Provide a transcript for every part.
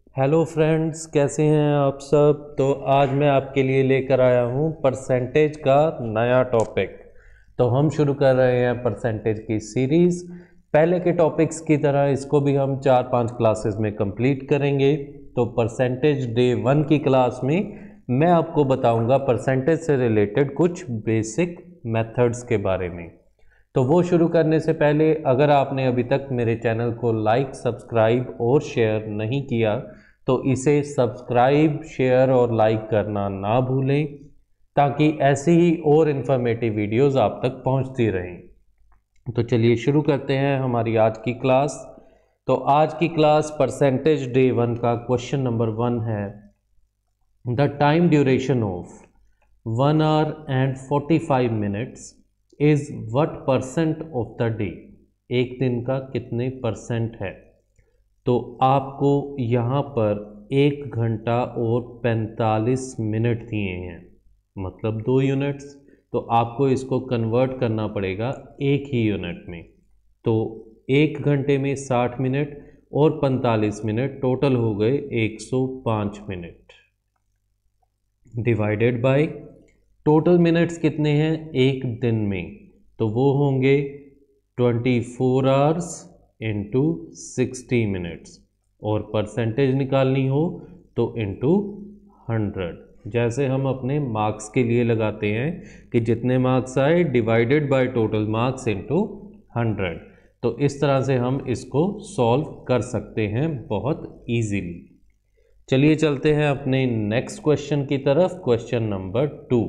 Hello friends, कैसे हैं आप सब। तो आज मैं आपके लिए लेकर आया हूं परसेंटेज का नया टॉपिक। तो हम शुरू कर रहे हैं परसेंटेज की सीरीज़। पहले के टॉपिक्स की तरह इसको भी हम 4-5 क्लासेस में कंप्लीट करेंगे। तो परसेंटेज डे 1 की क्लास में मैं आपको बताऊंगा परसेंटेज से रिलेटेड कुछ बेसिक मेथड्स के बारे में। तो वो शुरू करने से पहले अगर आपने अभी तक मेरे चैनल को लाइक, सब्सक्राइब और शेयर नहीं किया तो इसे सब्सक्राइब, शेयर और लाइक करना ना भूलें, ताकि ऐसी ही और इन्फॉर्मेटिव वीडियोस आप तक पहुंचती रहें। तो चलिए शुरू करते हैं हमारी आज की क्लास। तो आज की क्लास परसेंटेज डे 1 का क्वेश्चन नंबर 1 है, the time duration of 1 hour and 45 minutes is what percent of the day. एक दिन का कितने परसेंट है। तो आपको यहाँ पर 1 घंटा और 45 मिनट दिए हैं, मतलब 2 यूनिट्स। तो आपको इसको कन्वर्ट करना पड़ेगा एक ही यूनिट में। तो 1 घंटे में 60 मिनट और 45 मिनट टोटल हो गए 105 minute, divided by total minutes कितने हैं एक दिन में। तो वो होंगे 24 आवर्स इंटू 60 मिनट्स, और परसेंटेज निकालनी हो तो इंटू 100। जैसे हम अपने मार्क्स के लिए लगाते हैं कि जितने मार्क्स आए divided by total marks into 100। तो इस तरह से हम इसको सॉल्व कर सकते हैं बहुत इजीली। चलिए चलते हैं अपने नेक्स्ट क्वेश्चन की तरफ। Question number 2,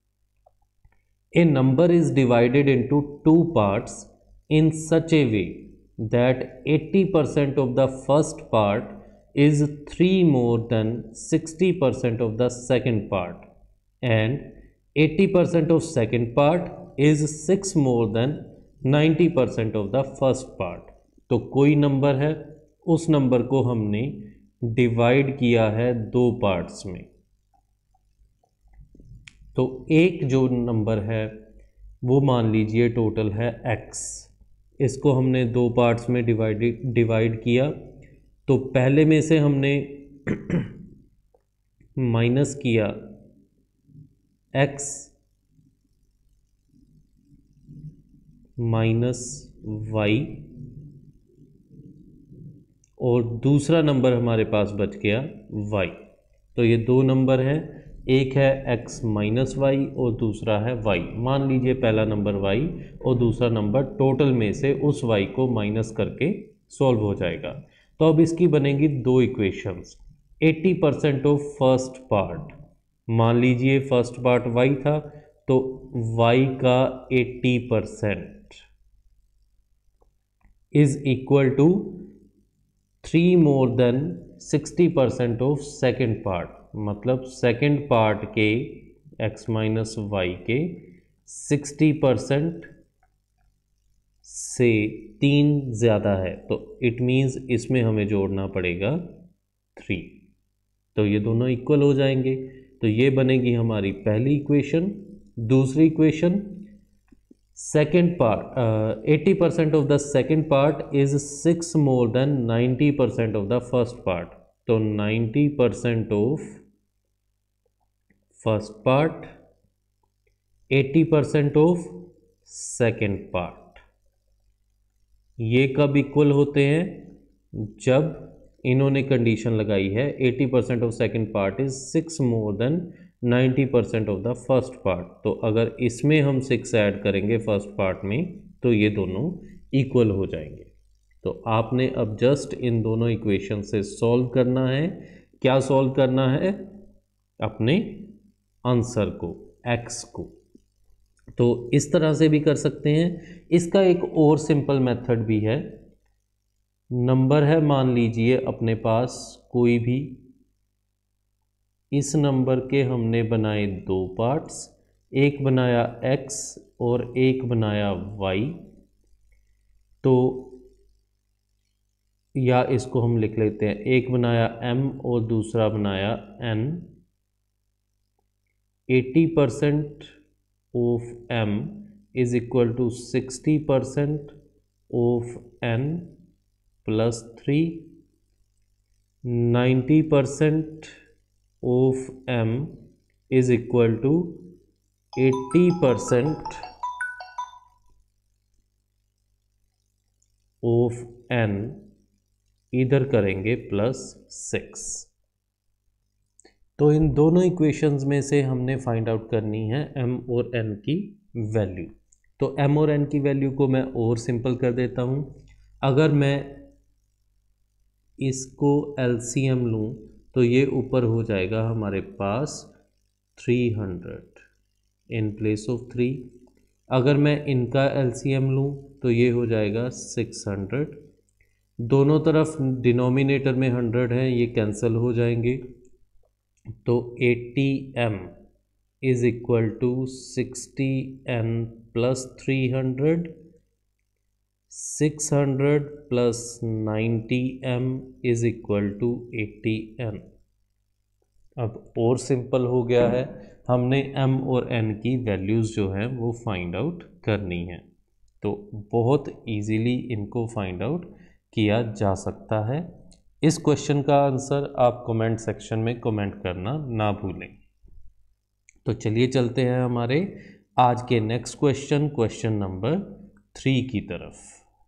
a number is divided into two parts in such a way that 80% of the first part is 3 more than 60% of the second part and 80% of second part is 6 more than 90% of the first part। तो कोई number है, उस number को हमने divide किया है दो parts में। तो एक जो नंबर है वो मान लीजिए टोटल है x। इसको हमने दो पार्ट्स में डिवाइड किया। तो पहले में से हमने माइनस किया x माइनस y, और दूसरा नंबर हमारे पास बच गया y। तो ये दो नंबर हैं, एक है x माइनस वाई और दूसरा है y। मान लीजिए पहला नंबर y और दूसरा नंबर, टोटल में से उस y को माइनस करके सॉल्व हो जाएगा। तो अब इसकी बनेगी दो इक्वेशंस। 80% ऑफ फर्स्ट पार्ट, मान लीजिए फर्स्ट पार्ट y था, तो y का 80% is equal to 3 more than 60% of second part, मतलब सेकेंड पार्ट के x माइनस वाई के 60% से 3 ज़्यादा है। तो इट मीन्स इसमें हमें जोड़ना पड़ेगा 3। तो ये दोनों इक्वल हो जाएंगे। तो ये बनेगी हमारी पहली इक्वेशन। दूसरी equation, second part 80% of the second part is 6 more than 90% of the first part। तो 90% of first part, 80% of second part, ये कब इक्वल होते हैं, जब इन्होंने कंडीशन लगाई है 80% of second part is 6 more than 90% of the first part. तो अगर इसमें हम 6 ऐड करेंगे फर्स्ट पार्ट में तो ये दोनों इक्वल हो जाएंगे। तो आपने अब जस्ट इन दोनों इक्वेशन से सॉल्व करना है। क्या सॉल्व करना है, अपने आंसर को, x को। तो इस तरह से भी कर सकते हैं। इसका एक और सिंपल मेथड भी है। नंबर है मान लीजिए अपने पास कोई भी, इस नंबर के हमने बनाए दो पार्ट्स, एक बनाया x और एक बनाया y। तो या इसको हम लिख लेते हैं, एक बनाया m और दूसरा बनाया n। 80% of m is equal to 60% of n plus 3। 90% of m is equal to 80% of n, इधर करेंगे +6। तो इन दोनों इक्वेशंस में से हमने फाइंड आउट करनी है m और n की वैल्यू। तो m और n की वैल्यू को मैं और सिंपल कर देता हूँ। अगर मैं इसको LCM लूँ तो ये ऊपर हो जाएगा हमारे पास 300 इन प्लेस ऑफ 3। अगर मैं इनका LCM लूँ तो ये हो जाएगा 600। दोनों तरफ डिनोमिनेटर में 100 है, ये कैंसिल हो जाएंगे। तो 80m is equal to 60n plus 300, 600 plus 90m is equal to 80n। अब और सिंपल हो गया है, हमने m और n की वैल्यूज़ जो हैं वो फाइंड आउट करनी है। तो बहुत इजीली इनको फाइंड आउट किया जा सकता है। इस क्वेश्चन का आंसर आप कमेंट सेक्शन में कमेंट करना ना भूलें। तो चलिए चलते हैं हमारे आज के नेक्स्ट क्वेश्चन, क्वेश्चन नंबर 3 की तरफ।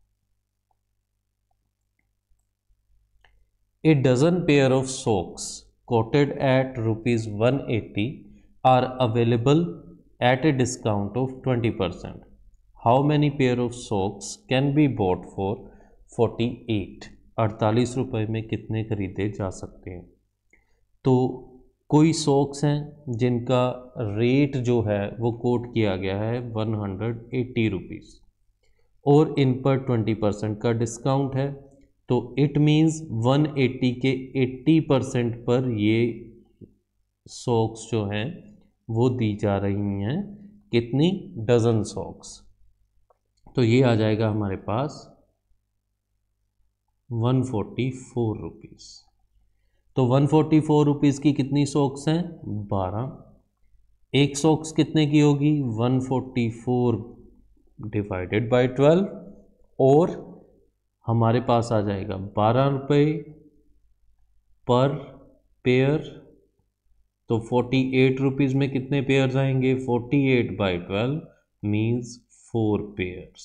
A dozen pair of socks quoted at ₹180 are available at a discount of 20%. How many pair of socks can be bought for 48? 48 रुपये में कितने खरीदे जा सकते हैं? तो कोई सॉक्स हैं जिनका रेट जो है वो कोट किया गया है 180 रुपीज़ और इन पर 20% का डिस्काउंट है। तो इट मीन्स 180 के 80% पर ये सॉक्स जो हैं वो दी जा रही हैं। कितनी? Dozen socks. तो ये आ जाएगा हमारे पास 144 रुपीज़। तो 144 रुपीज़ की कितनी सॉक्स हैं? 12। एक सॉक्स कितने की होगी? 144 डिवाइडेड बाय 12 और हमारे पास आ जाएगा 12 रुपये पर पेयर। तो 48 रुपीज़ में कितने पेयर्स आएंगे? 48 बाई 12 मीन्स 4 पेयर्स।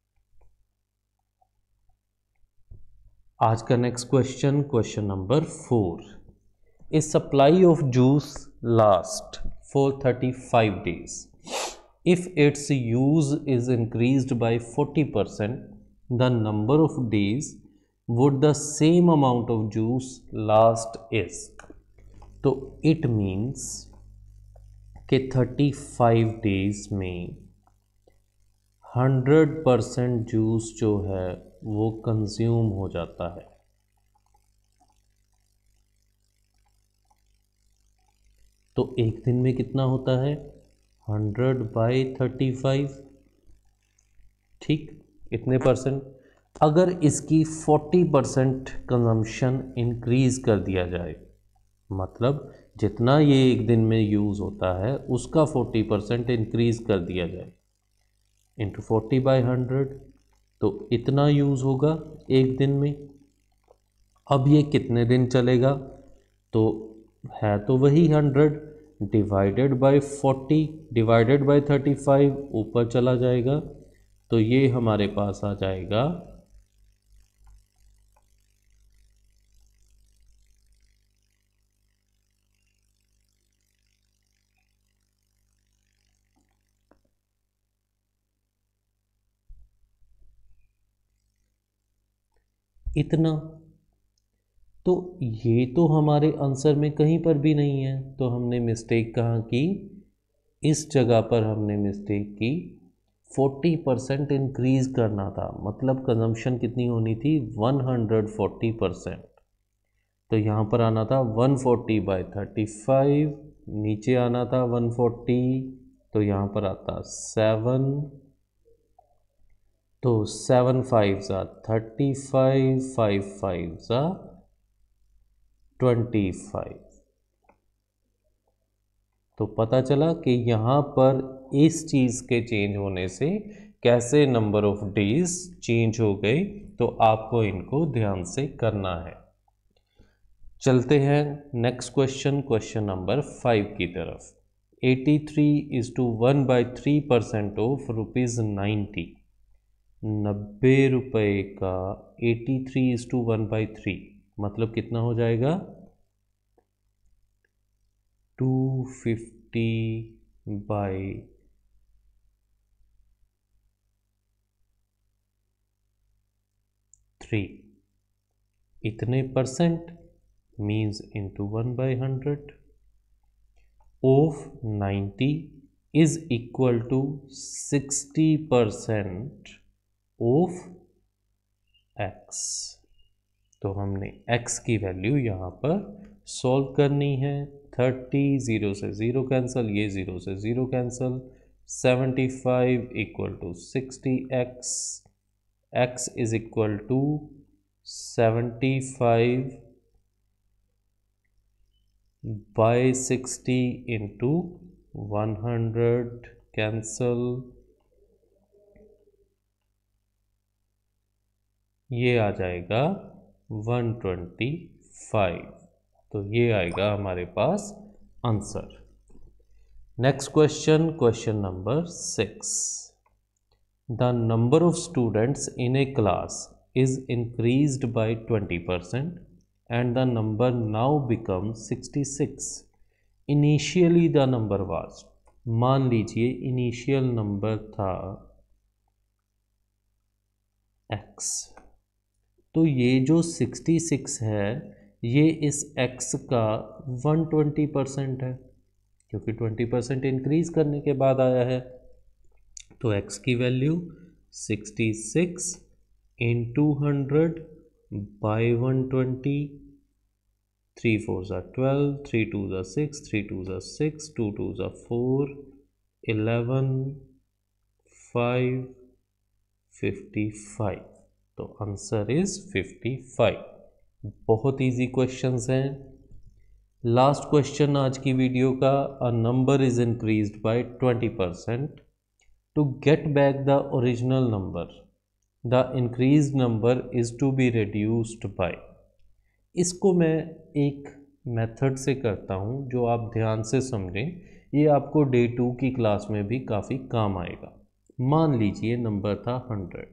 आज का next question, question number 4। A supply of juice last for 35 days. If its use is increased by 40%, the number of days would the same amount of juice last is. तो it means कि 35 days में 100% juice जो है वो consume हो जाता है। तो एक दिन में कितना होता है? 100/35। ठीक, इतने परसेंट। अगर इसकी 40% कंजम्पशन इंक्रीज कर दिया जाए, मतलब जितना ये एक दिन में यूज़ होता है उसका 40% इंक्रीज कर दिया जाए इंटू 40/100, तो इतना यूज़ होगा एक दिन में। अब ये कितने दिन चलेगा? तो है तो वही 100 डिवाइडेड बाय 40 डिवाइडेड बाय 35 ऊपर चला जाएगा। तो ये हमारे पास आ जाएगा 'इतना। तो ये तो हमारे आंसर में कहीं पर भी नहीं है, तो हमने मिस्टेक कहाँ की? इस जगह पर हमने मिस्टेक की। 40% इंक्रीज करना था, मतलब कंजम्पशन कितनी होनी थी? 140%। तो यहाँ पर आना था 140/35, नीचे आना था 140, तो यहाँ पर आता 7। तो 7 5 35, 5 5 25। तो पता चला कि यहाँ पर इस चीज़ के चेंज होने से कैसे नंबर ऑफ डेज चेंज हो गए। तो आपको इनको ध्यान से करना है। चलते हैं नेक्स्ट क्वेश्चन, क्वेश्चन नंबर 5 की तरफ। 83:1/3% ऑफ ₹90। 90 रुपये का 83:1/3 मतलब कितना हो जाएगा? 250/3 इतने percent means into 1/100 of 90 is equal to 60% of x। तो हमने x की वैल्यू यहाँ पर सॉल्व करनी है। 30, 0 से 0 कैंसिल, ये 0 से 0 cancel, 75 equal to 60x, x is equal to 75/60 into 100 cancel, ये आ जाएगा 125। तो ये आएगा हमारे पास answer. Next question, question number 6। The number of students in a class is increased by 20% and the number now becomes 66. Initially the number was, मान लीजिए इनिशियल नंबर था x, तो ये जो 66 है ये इस x का 120% है, क्योंकि 20% इंक्रीज करने के बाद आया है। तो x की value 66 into 100 by 120, 3 4s are 12, 3 2s are 6, 3 2s are 6, 2 2s are 4, 11, 5, 55। तो आंसर इज 55। बहुत इजी क्वेश्चंस हैं। लास्ट क्वेश्चन आज की वीडियो का, a number is increased by 20%। To get back the original number the increase number is to be reduced by. इसको मैं एक method से करता हूँ जो आप ध्यान से समझें, ये आपको डे 2 की क्लास में भी काफ़ी काम आएगा। मान लीजिए नंबर था 100,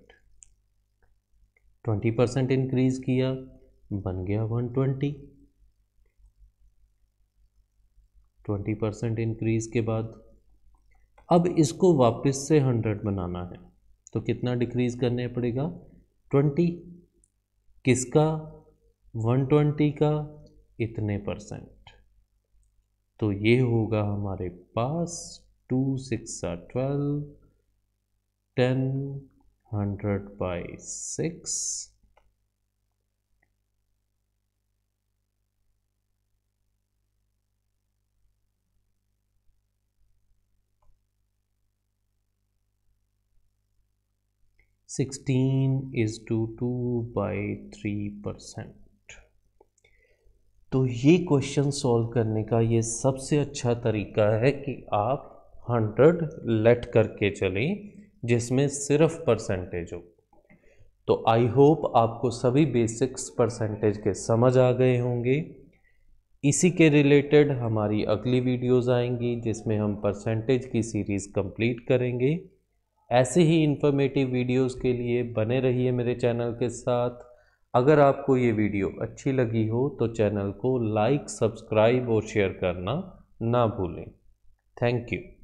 20% इंक्रीज किया, बन गया 120। 20% इंक्रीज के बाद अब इसको वापस से 100 बनाना है, तो कितना डिक्रीज करने पड़ेगा? 20। किसका? 120 का इतने परसेंट। तो ये होगा हमारे पास 2 6 12, 10 100/6, (16:2/3%). तो ये क्वेश्चन सॉल्व करने का ये सबसे अच्छा तरीका है कि आप 100 लेट करके चलें जिसमें सिर्फ परसेंटेज हो। तो आई होप आपको सभी बेसिक्स परसेंटेज के समझ आ गए होंगे। इसी के रिलेटेड हमारी अगली वीडियोस आएंगी जिसमें हम परसेंटेज की सीरीज़ कंप्लीट करेंगे। ऐसे ही इन्फॉर्मेटिव वीडियोस के लिए बने रहिए मेरे चैनल के साथ। अगर आपको ये वीडियो अच्छी लगी हो तो चैनल को लाइक, सब्सक्राइब और शेयर करना ना भूलें। Thank you.